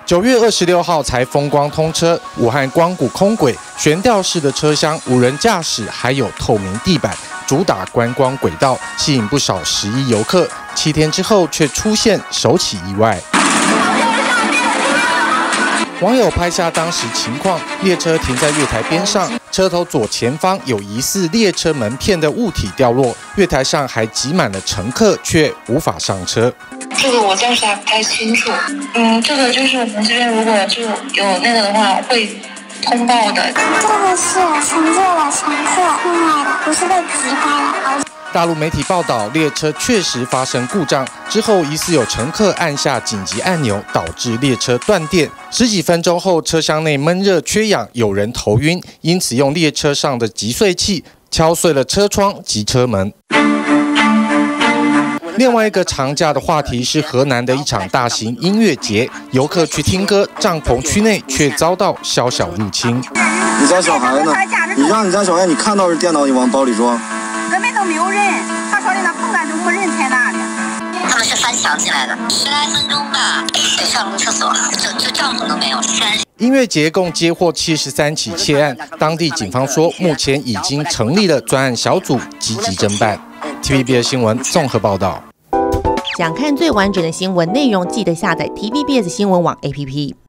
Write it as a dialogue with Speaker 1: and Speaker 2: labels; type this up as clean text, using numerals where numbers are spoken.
Speaker 1: 9月26号才风光通车，武汉光谷空轨悬吊式的车厢、无人驾驶，还有透明地板，主打观光轨道，吸引不少10亿游客。7天之后，却出现首起意外。网友拍下当时情况，列车停在月台边上，车头左前方有疑似列车门片的物体掉落，月台上还挤满了乘客，却无法上车。
Speaker 2: 这个我暂时还不太清楚。这个就是我们这边如果就有那个的话，会通报的。
Speaker 3: 这个是乘坐的乘客弄坏的，不是被挤坏了。
Speaker 1: 大陆媒体报道，列车确实发生故障，之后疑似有乘客按下紧急按钮，导致列车断电。10几分钟后，车厢内闷热缺氧，有人头晕，因此用列车上的击碎器敲碎了车窗及车门。另外一个常见的话题是河南的一场大型音乐节，游客去听歌，帐篷区内却遭到宵小入侵。
Speaker 4: 你家小孩呢？你让你家小孩，你看到是电脑，你往包里装。
Speaker 5: 根本都没有人，他说的那碰杆都没人在那里。
Speaker 6: 他们是翻墙进来的，10来分钟吧，得上个厕所，就帐篷都没有。
Speaker 1: 音乐节共接获73起窃案，当地警方说，目前已经成立了专案小组，积极侦办。TVBS 新闻综合报道。
Speaker 7: 想看最完整的新闻内容，记得下载 TVBS 新闻网 APP。